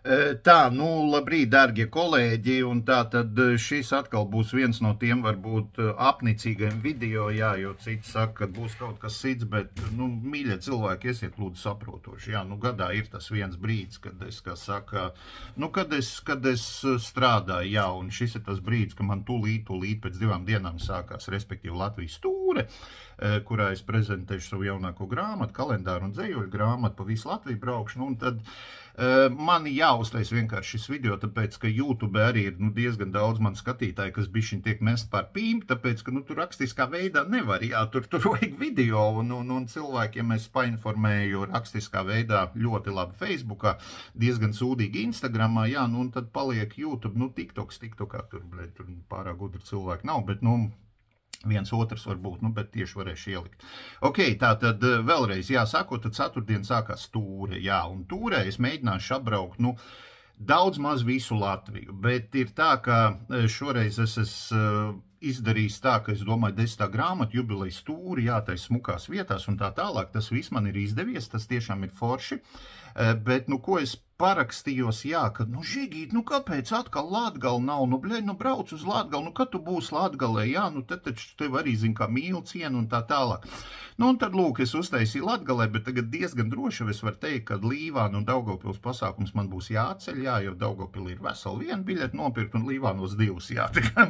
Tā, nu, labrīt, dārgie kolēģi, un tā tad šis atkal būs viens no tiem varbūt apnicīgiem video, jā, jo citi saka, ka būs kaut kas cits, bet, nu, mīļie cilvēki, esiet lūdzu saprotoši, jā, nu, gadā ir tas viens brīdis, kad es, kā saka, nu, kad es strādāju, jā, un šis ir tas brīdis, ka man tūlīt pēc 2 dienām sākās, respektīvi Latvijas tūre, kurā es prezentēšu savu jaunāko grāmatu, kalendāru un dzējoļu grāmatu, pa visu Latviju braukšu, nu, un tad man jāuztais vienkārši šis video, tāpēc, ka YouTube arī ir diezgan daudz man skatītāji, kas bišķiņ tiek mest par pīmpi, tāpēc, ka tur rakstiskā veidā nevar, jā, tur vajag video, un cilvēkiem es painformēju rakstiskā veidā ļoti labi Facebookā, diezgan sūdīgi Instagramā, jā, un tad paliek YouTube, TikTokā, tur pārāk gudri cilvēki nav, bet, viens otrs varbūt, bet tieši varēšu ielikt. Ok, tā tad vēlreiz jāsako, tad ceturtdien sākās tūre, jā, un tūrē es mēģināšu apbraukt, daudz maz visu Latviju, bet ir tā, ka šoreiz es esmu izdarījis tā, ka es domāju, 10. grāmatu jubilejas tūri, jā, tais smukās vietās un tā tālāk, tas viss man ir izdevies, tas tiešām ir forši, bet, ko es parakstījos, jā, ka, Žigīt, kāpēc atkal Latgala nav, brauc uz Latgalu, kad tu būsi Latgalē, jā, tad taču tev arī, kā mīl cienu un tā tālāk. Un tad, lūk, es uztaisīju Latgalē, bet tagad diezgan droši es varu teikt, ka Līvānu un Daugavpils pasākums man būs jāceļ, jā, jo Daugavpilī ir veseli 1 biļeti nopirkt un Līvānos 2, jā, tā kā,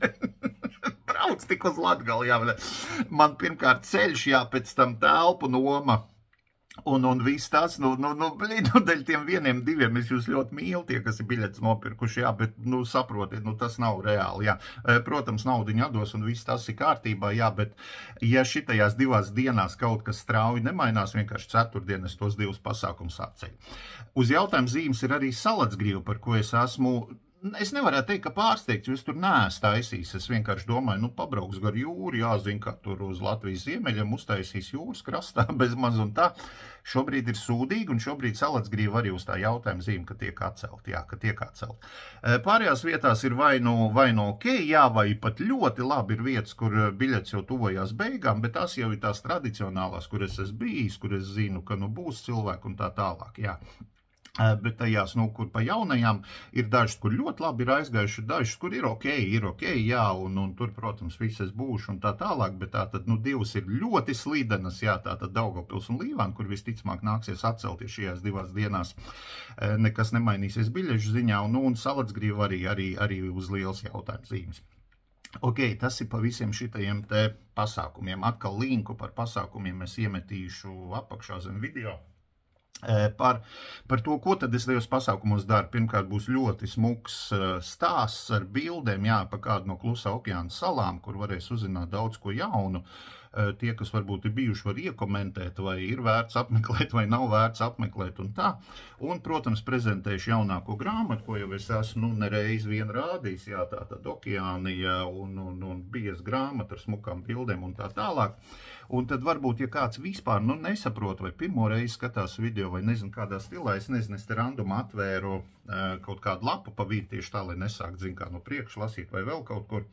brauc tik uz Latgali, jā, man pirmkārt ceļš, jā, pēc tam telpu noma, un viss tas, dēļ tiem 1, 2, es jūs ļoti mīlu, tie, kas ir biļetes nopirkuši, jā, bet, saprotiet, tas nav reāli, jā. Protams, naudiņu atdos un viss tas ir kārtībā, jā, bet, ja šitajās 2 dienās kaut kas strauji nemainās, vienkārši ceturtdien es tos 2 pasākums atceļu. Uz jautājumu zīmes ir arī Salacgrīva, par ko es esmu. Es nevarētu teikt, ka pārsteigts, jo es tur neesmu taisījis. Es vienkārši domāju, pabrauks gar jūru, jāzina, ka tur uz Latvijas ziemeļiem uztaisīs jūras krastā bez maz un tā. Šobrīd ir sūdīgi, un šobrīd Salacgrīva arī uz tā jautājuma zīme, ka tiek atcelt. Jā, ka tiek atcelt. Pārējās vietās ir vai nu ok, jā, vai pat ļoti labi ir vietas, kur biļets jau tuvojās beigām, bet tās jau ir tās tradicionālās, kur es esmu bijis, kur es zinu, ka būs cilvēki un tā tālāk, jā. Bet tajās, kur pa jaunajām ir dažas, kur ļoti labi ir aizgājuši, dažas, kur ir ok, jā, un tur, protams, visas būšu un tā tālāk, bet tā tad, 2 ir ļoti slidenas, jā, tā tad Daugavpils un Līvāna, kur visticamāk nāksies atcelties šajās 2 dienās, nekas nemainīsies biļešu ziņā, un Salacgrīva arī uz liels jautājums zīmes. Ok, tas ir pa visiem šitajiem te pasākumiem. Atkal linku par pasākumiem es iemetīšu apakšā zem video. Par to, ko tad es tajos pasākumos daru. Pirmkārt būs ļoti smuks stāsts ar bildēm, jā, pa kādu no Klusā okeāna salām, kur varēs uzzināt daudz ko jaunu. Tie, kas varbūt ir bijuši, var iekomentēt, vai ir vērts apmeklēt, vai nav vērts apmeklēt un tā. Un, protams, prezentēšu jaunāko grāmatu, ko jau es esmu nereiz vien rādījis, jā, tā tad Okeānija un bieza grāmata ar smukām bildēm un tā tālāk. Un tad varbūt, ja kāds vispār nesaprot, vai pirmo reizi skatās video, vai nezinu kādā stilā, es te randumā atvēru kaut kādu lapu pa vidu tieši tā, lai nesākt, kā no priekšu lasīt vai vēl kaut kur.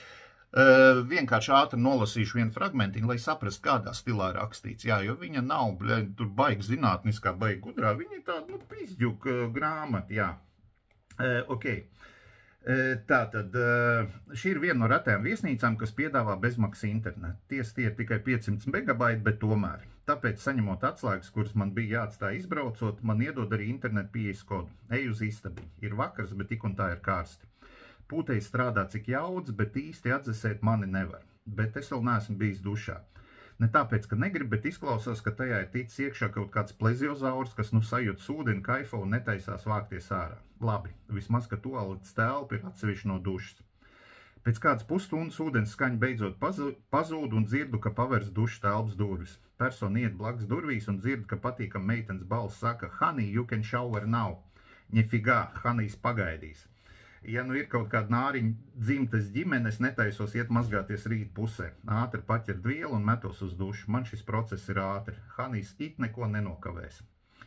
Vienkārši ātri nolasīšu vienu fragmentiņu, lai saprastu, kādā stilā rakstīts. Jā, jo viņa nav, tur baigi zinātniskā, baigi gudrā, viņa ir tāda, pizģuka grāmata, jā. Ok. Tātad, šī ir viena no retajām viesnīcām, kas piedāvā bezmaksas internetu. Tie ir tikai 500 megabaiti, bet tomēr. Tāpēc, saņemot atslēgas, kuras man bija jāatstāj izbraucot, man iedod arī internetu pieejas kodu. Eju uz istabiņu. Ir vakars, bet tik un tā ir karsti. Pūtei strādā cik jaudz, bet īsti atdzesēt mani nevar. Bet es vēl neesmu bijis dušā. Ne tāpēc, ka negribu, bet izklausās, ka tajā ir ticis iekšā kaut kāds pleziozaurs, kas sajūt ūdeni, kaifo un netaisās vākties ārā. Labi, vismaz, ka tualetes telpa ir atsevišķi no dušas. Pēc kādas pusstundas ūdens skaņa beidzot pazūd un dzirdu, ka pavērs dušas telpas durvis. Persona iet blakus durvīs un dzirdu, ka patīkam meitenes balss saka, Honey, you can shower now. Ņefigā, Hanijs pagaidīs. Ja ir kaut kāda nāriņa dzimtes ģimenes, netaisos iet mazgāties rīt pusē. Ātri paķert vielu un metos uz dušu. Man šis process ir ātri. Hanijs it neko nenokavēs.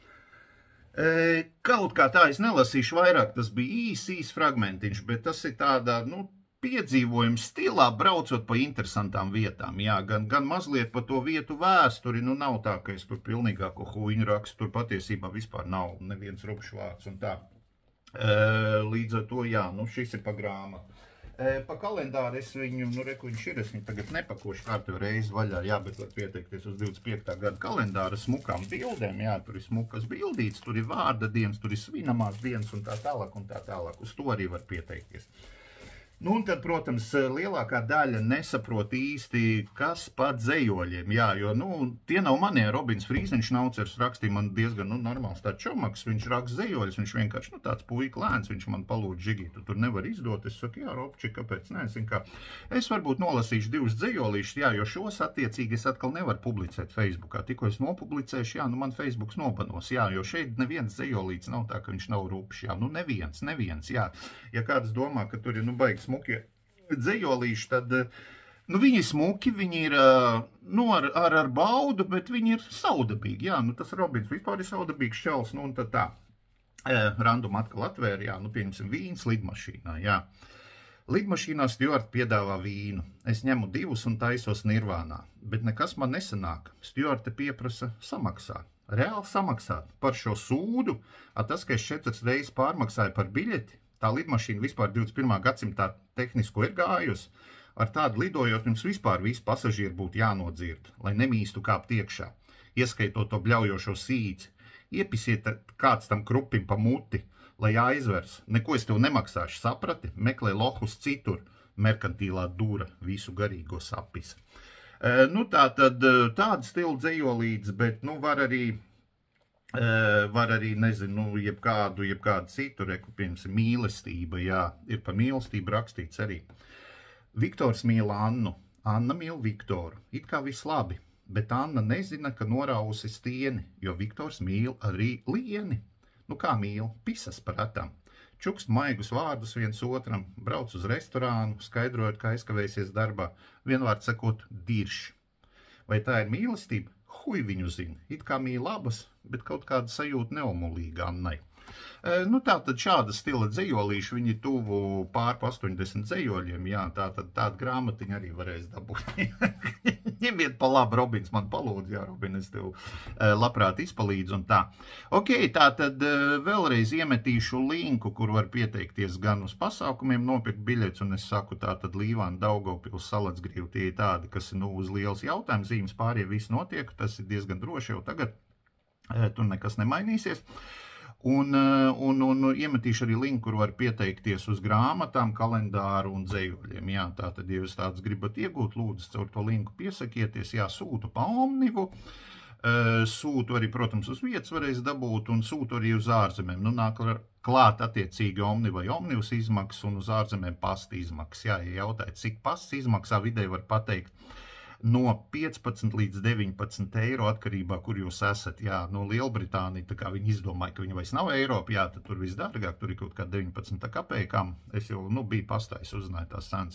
Kaut kā tā es nelasīšu vairāk, tas bija īs fragmentiņš, bet tas ir tādā, piedzīvojums stilā, braucot pa interesantām vietām. Jā, gan mazliet pa to vietu vēsturi, nav tā, ka es tur pilnīgāko huīņu rakstu, tur patiesībā vispār nav neviens rupšs vārds un tā. Līdz ar to, jā, nu šis ir pa grāmatu. Pa kalendāru es viņu, nu reku viņš ir, es viņu tagad nepakošu kārtu reizi vaļā, jā, bet var pieteikties uz 25. gada kalendāra smukām bildēm, jā, tur ir smukas bildītes, tur ir vārda dienas, tur ir svinamās dienas un tā tālāk, uz to arī var pieteikties. Nu, un tad, protams, lielākā daļa nesaprot īsti, kas pat dzejoļiem, jā, jo, nu, tie nav manie. Robins Frīziņš Naucers rakstīja man diezgan, nu, normāls tāds čomaks, viņš raksta dzejoļus, viņš vienkārši, nu, tāds puika lēns, viņš man palūdz Žigi, tu tur nevar izdot, es saku, jā, Robči, kāpēc, nezinu, kā. Es varbūt nolasīšu 2 dzejolīšus, jā, jo šos attiecīgi es atkal nevaru publicēt Facebookā, tikko es nopublicēšu, jā, nu, man Facebooks nobanos, jā, jo šeit neviens dzejolīts nav tā, ka viņš nav rupšs, jā, nu, neviens, jā, ja kāds domā, ka tur ir, nu, baigs smuki dzejolīši, tad, nu, viņi smuki, viņi ir, nu, ar baudu, bet viņi ir saudabīgi, jā, nu, tas Robins vispār ir saudabīgs čels, nu, un tad tā, random atkal atvēr, jā, nu, pieņemsim vīns lidmašīnā, jā. Lidmašīnā Stjuart piedāvā vīnu, es ņemu 2 un taisos Nirvānā, bet nekas man nesanāk, Stjuarte pieprasa samaksāt. Reāli samaksāt par šo sūdu, tas, ka es 4 reizes pārmaksāju par biļeti, tā lidmašīna vispār 21. gadsimtā tehnisko ir gājusi. Ar tādu lidojot jums vispār visi pasažieri būtu jānodzird, lai nemīstu kāpt iekšā, ieskaitot to bļaujošo sīci. Iepisiet kāds tam krupim pa muti, lai aizvers. Neko es tev nemaksāšu, saprati? Meklē lohus citur, merkantīlā dura visu garīgo sapisa. Nu tā tad tāda stila dzejolīdz, bet nu var arī, nezinu, nu, jebkādu citu, reku, piemēram, mīlestība, jā, ir par mīlestību rakstīts arī. Viktors mīl Annu, Anna mīl Viktoru, it kā viss labi, bet Anna nezina, ka norausi stieni, jo Viktors mīl arī lieni. Nu kā mīl, pisas pratam, čukst maigus vārdus viens otram, brauc uz restorānu, skaidrojot, kā aizkavēsies darbā, vienvārds sakot, dirš. Vai tā ir mīlestība? Hui viņu zina, it kā mīl labas, bet kaut kāda sajūta neomulīga Annai. Nu tā tad šāda stila dzejolīši, viņi tuvu pār 80 dzejoļiem, jā, tāda grāmatiņa arī varēs dabūt. Ņemiet pa labu, Robins man palūdz, jā, Robin, es tev labprāt izpalīdzu un tā. Ok, tā tad vēlreiz iemetīšu linku, kur var pieteikties gan uz pasākumiem, nopirkt biļets, un es saku tā tad Līvāna, Daugavpils, Salacgrīva, tie ir tādi, kas ir, nu, uz liels jautājums zīmes, pārējie viss notiek, tas ir diezgan droši jau tagad, tur nekas nemainīsies. Un iemetīšu arī linku, kur var pieteikties uz grāmatām, kalendāru un dzejoļiem. Jā, tātad, ja jūs tāds gribat iegūt, lūdzu, caur to linku piesakieties, jā, sūtu pa Omnivu, sūtu arī, protams, uz vietas varēs dabūt un sūtu arī uz ārzemēm. Nu, nāk klāt attiecīgi Omnivai Omnivas izmaksas un uz ārzemēm pasta izmaksas. Jā, ja jautājat, cik pasts izmaksā, vidēji var pateikt, no 15 līdz 19 eiro atkarībā, kur jūs esat, jā, no Lielbritānija, tā kā viņi izdomāja, ka viņi vairs nav Eiropa, jā, tad tur viss dārgāk, tur ir kaut kā 19 kapējkām, es jau, nu, biju pastājis, uzzināju tās cenas,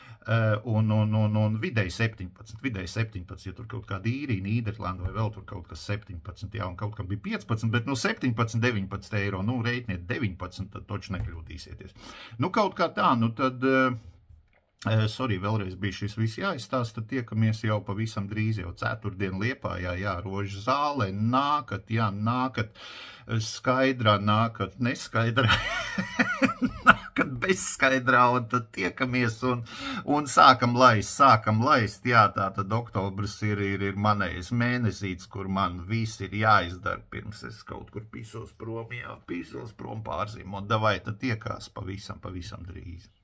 un vidēji 17, ja tur kaut kāda Īrija, Nīderlanda vai vēl tur kaut kas 17, jā, un kaut kam bija 15, bet no 17, 19 eiro, nu, reitniet 19, tad toči nekļūdīsieties. Nu, kaut kā tā, nu, tad... Sorry, vēlreiz bija šis viss jāizstāsta, tiekamies jau pavisam drīz, jau ceturtdien Liepājā, jā, Rožu zālē, nākat, jā, nākat skaidrā, nākat neskaidrā, nākat bezskaidrā, un tad tiekamies un sākam laist, jā, tātad oktobrs ir manējais mēnesīts, kur man viss ir jāizdara, pirms es kaut kur pisos prom pārzīmot, davai, tad tiekās pavisam drīz.